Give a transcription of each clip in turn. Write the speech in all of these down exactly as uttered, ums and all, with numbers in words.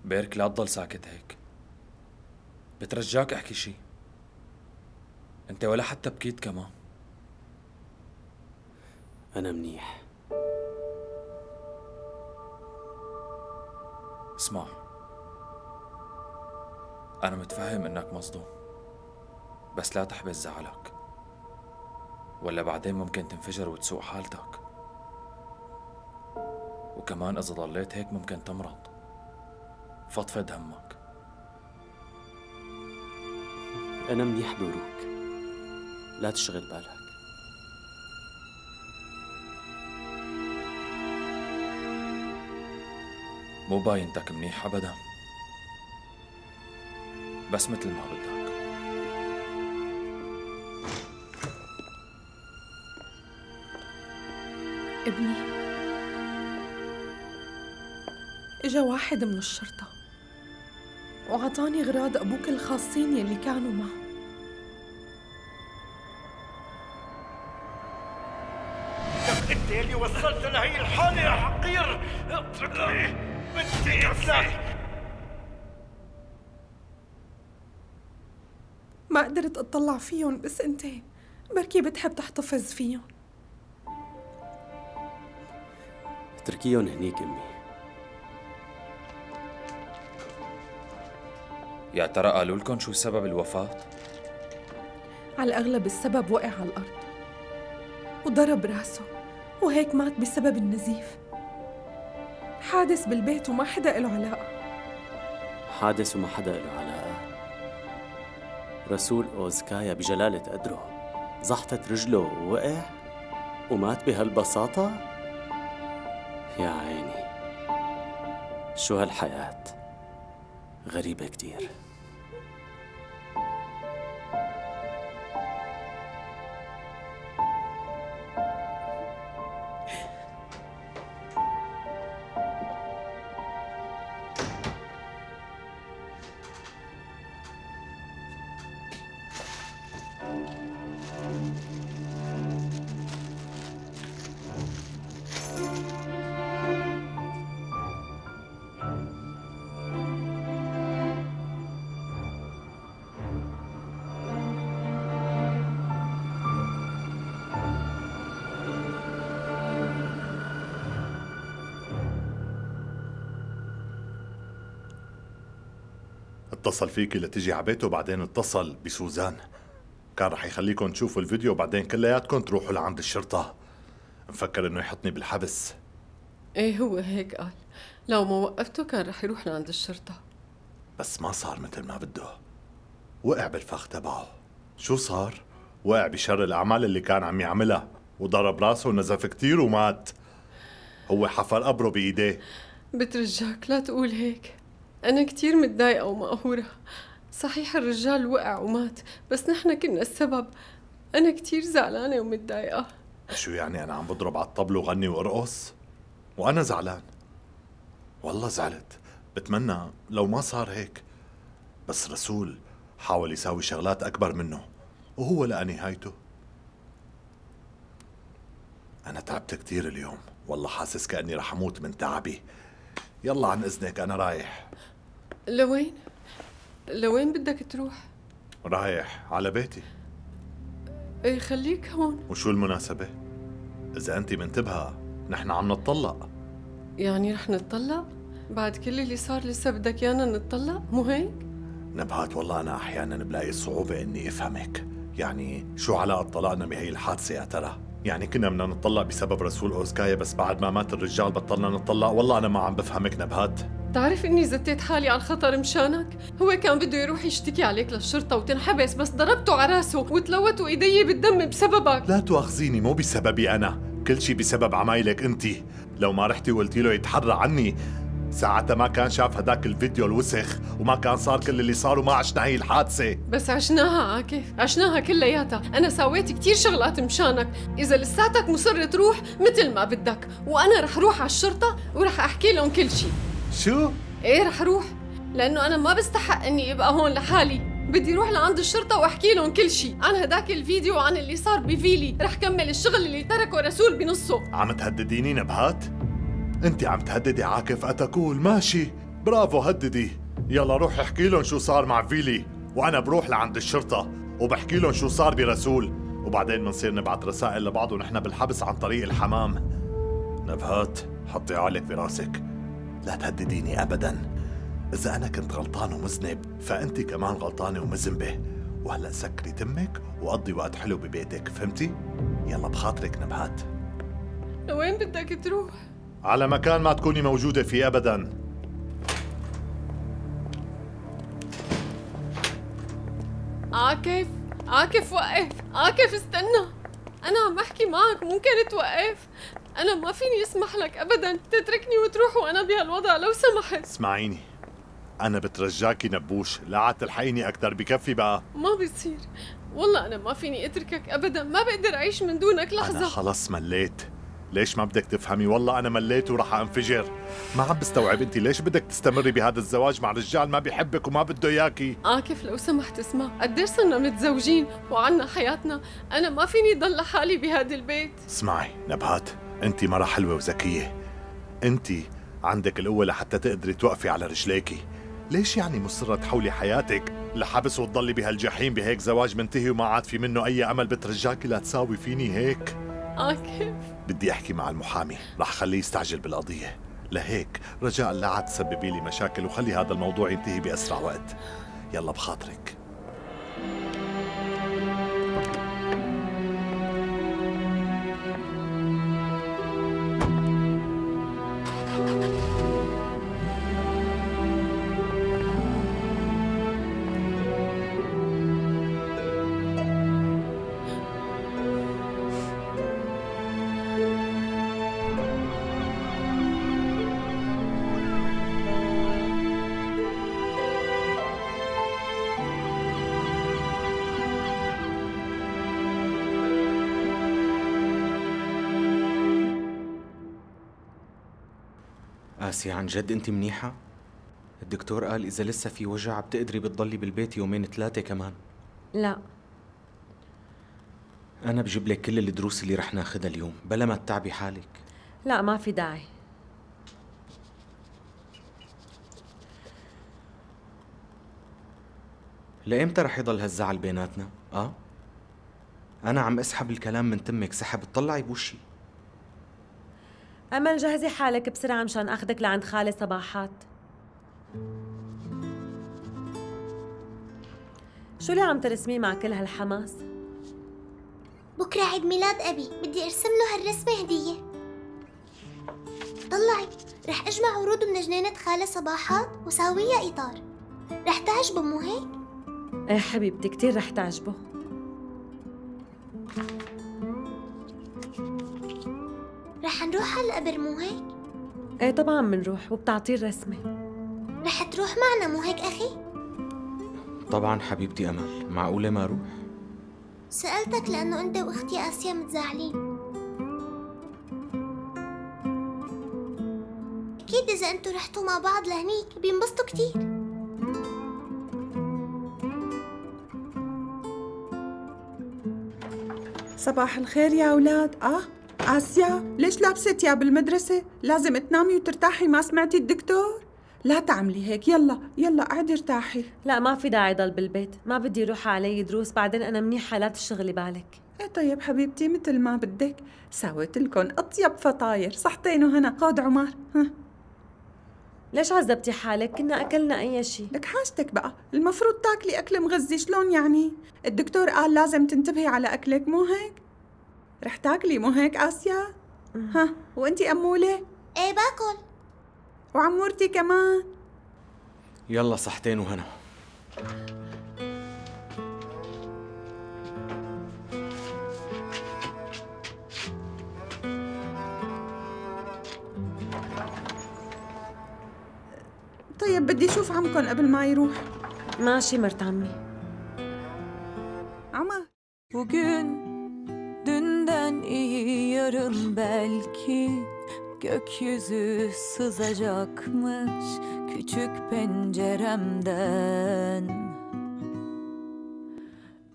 بيرك لا تضل ساكت هيك. بترجاك احكي شي. انت ولا حتى بكيت كمان. أنا منيح. اسمع، أنا متفهم إنك مصدوم، بس لا تحبس زعلك، ولا بعدين ممكن تنفجر وتسوء حالتك. وكمان إذا ضليت هيك ممكن تمرض. فضفض همك. أنا منيح بوروك، لا تشغل بالك. مو باينتك منيح أبدا، بس مثل ما بدك. ابني، اجا واحد من الشرطة وعطاني غراض أبوك الخاصين يلي كانوا معه. انت اللي وصلت لهي الحالة يا حقير. اتركني بدي قتلك. ما قدرت أطلع فيهم، بس أنت بركي بتحب تحتفظ فيهم. اتركيهم هنيك أمي. يا ترى قالوا لكم شو سبب الوفاة؟ على الأغلب السبب وقع على الأرض وضرب راسه، وهيك مات بسبب النزيف. حادث بالبيت وما حدا إله علاقة. حادث وما حدا له علاقة. رسول أوزكايا بجلالة قدره زحطت رجله ووقع ومات بهالبساطة؟ يا عيني، شو هالحياة غريبة كتير. اتصل فيكي لتجي على بيته وبعدين اتصل بسوزان. كان رح يخليكم تشوفوا الفيديو وبعدين كلياتكم تروحوا لعند الشرطة. مفكر انه يحطني بالحبس. ايه هو هيك قال، لو ما وقفته كان رح يروح لعند الشرطة. بس ما صار مثل ما بده، وقع بالفخ تبعه. شو صار؟ وقع بشر الأعمال اللي كان عم يعملها وضرب راسه ونزف كتير ومات. هو حفر قبره بإيديه. بترجاك لا تقول هيك، أنا كتير متضايقة ومقهورة. صحيح الرجال وقع ومات، بس نحن كنا السبب. أنا كتير زعلانة ومتضايقة. شو يعني أنا عم بضرب على الطبل وغني وأرقص؟ وأنا زعلان، والله زعلت. بتمنى لو ما صار هيك، بس رسول حاول يساوي شغلات أكبر منه وهو لقى نهايته. أنا تعبت كتير اليوم، والله حاسس كأني رح أموت من تعبي. يلا عن إذنك أنا رايح. لوين؟ لوين بدك تروح؟ رايح على بيتي. ايه خليك هون. وشو المناسبة؟ إذا أنت منتبهة نحن عم نتطلق. يعني رح نتطلق؟ بعد كل اللي صار لسه بدك يانا نتطلق؟ مو هيك؟ نبهات، والله أنا أحيانا بلاقي صعوبة إني أفهمك. يعني شو علاقة طلاقنا بهي الحادثة يا ترى؟ يعني كنا بدنا نتطلق بسبب رسول أوزكايا، بس بعد ما مات الرجال بطلنا نتطلق؟ والله أنا ما عم بفهمك نبهات. تعرف إني زتيت حالي على الخطر مشانك؟ هو كان بده يروح يشتكي عليك للشرطة وتنحبس، بس ضربته على راسه وتلوثوا إيدي بالدم بسببك. لا تواخذيني، مو بسببي أنا، كل شي بسبب عمايلك أنت. لو ما رحتي وقلتي له يتحرى عني ساعتها ما كان شاف هداك الفيديو الوسخ، وما كان صار كل اللي صار، وما عشنا هي الحادثة. بس عشناها عاكف، عشناها كلياتها. أنا سويت كتير شغلات مشانك. إذا لساتك مصر تروح مثل ما بدك، وأنا رح روح على الشرطة ورح أحكي لهم كل شي. شو؟ إيه رح روح، لأنه أنا ما بستحق إني أبقى هون لحالي. بدي روح لعند الشرطة وأحكي لهم كل شي عن هداك الفيديو وعن اللي صار بفيلي. رح كمل الشغل اللي تركه رسول بنصه. عم تهدديني نبهات؟ انت عم تهددي عاكف أتقول ماشي، برافو هددي. يلا روح احكي لهم شو صار مع فيلي، وانا بروح لعند الشرطة وبحكي لهم شو صار برسول، وبعدين بنصير نبعت رسائل لبعض ونحن بالحبس عن طريق الحمام. نبهات حطي عقلك براسك، لا تهدديني ابدا. اذا انا كنت غلطان ومذنب فانت كمان غلطانة ومذنبة، وهلا سكري تمك وقضي وقت حلو ببيتك، فهمتي؟ يلا بخاطرك نبهات. لوين بدك تروح؟ على مكان ما تكوني موجودة فيه ابدا. عاكف عاكف وقف، عاكف استنى، أنا عم بحكي معك، ممكن توقف؟ أنا ما فيني أسمح لك أبداً تتركني وتروح وأنا بهالوضع لو سمحت. اسمعيني، أنا بترجاكي نبوش، لا عاد تلحقيني أكثر، بكفي بقى. ما بيصير، والله أنا ما فيني أتركك أبداً، ما بقدر أعيش من دونك لحظة. أنا خلص مليت، ليش ما بدك تفهمي؟ والله أنا مليت وراح أنفجر. ما عم بستوعب أنت ليش بدك تستمري بهذا الزواج مع رجال ما بيحبك وما بده إياكي. عاكف لو سمحت اسمع، قديش صرنا متزوجين وعنا حياتنا، أنا ما فيني ضل لحالي بهذا البيت. اسمعي نبهات، أنت مرة حلوة وذكية، أنت عندك القوة لحتى تقدري توقفي على رجليكي. ليش يعني مصرة تحولي حياتك لحبس وتضلي بهالجحيم بهيك زواج منتهي وما عاد في منه أي أمل؟ بترجاكي لا تساوي فيني هيك. عاكف بدي أحكي مع المحامي، رح خليه يستعجل بالقضية، لهيك رجاء لا عاد تسببي لي مشاكل وخلي هذا الموضوع ينتهي بأسرع وقت. يلا بخاطرك. آسيا عن جد أنت منيحة؟ الدكتور قال إذا لسه في وجع بتقدري بتضلي بالبيت يومين ثلاثة كمان. لا أنا بجيب لك كل الدروس اللي رح ناخدها اليوم بلا ما تتعبي حالك. لا ما في داعي. لإمتى رح يضل هالزعل بيناتنا؟ آه؟ أنا عم أسحب الكلام من تمك سحب، اطلعي بوشي. أمل جهزي حالك بسرعة مشان أخدك لعند خالي صباحات. شو اللي عم ترسميه مع كل هالحماس؟ بكرة عيد ميلاد أبي، بدي أرسم له هالرسمة هدية. طلعي، رح أجمع ورود من جنينة خالة صباحات وساويها إطار. رح تعجبه مو هيك؟ ايه حبيبتي كتير رح تعجبه. رح نروح على القبر مو هيك؟ ايه طبعا منروح وبتعطيه الرسمة. رح تروح معنا مو هيك أخي؟ طبعا حبيبتي أمل، معقولة ما أروح؟ سألتك لأنه أنت وأختي آسيا متزاعلين. أكيد إذا أنتوا رحتوا مع بعض لهنيك بينبسطوا كتير. صباح الخير يا أولاد. آه آسيا، ليش لابسة تياب المدرسة؟ لازم تنامي وترتاحي، ما سمعتي الدكتور؟ لا تعملي هيك، يلا يلا قعدي ارتاحي. لا ما في داعي ضل بالبيت، ما بدي يروح علي دروس، بعدين أنا منيحة لا تشغلي بالك. ايه طيب حبيبتي مثل ما بدك، سويت لكم أطيب فطاير، صحتين وهنا. خود عمر. ها ليش عذبتي حالك؟ كنا أكلنا أي شيء. لك حاجتك بقى، المفروض تاكلي أكل مغذي. شلون يعني؟ الدكتور قال لازم تنتبهي على أكلك مو هيك؟ رح تاكلي مو هيك آسيا؟ ها وانتي أمولة؟ ايه باكل. وعمورتي كمان. يلا صحتين وهنا. طيب بدي اشوف عمكن قبل ما يروح. ماشي مرت عمي. عمر. Bugün dünden iyi yarın belki gökyüzü sızacakmış küçük penceremden.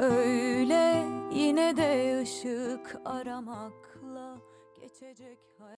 Öyle yine de ışık aramakla geçecek hayat.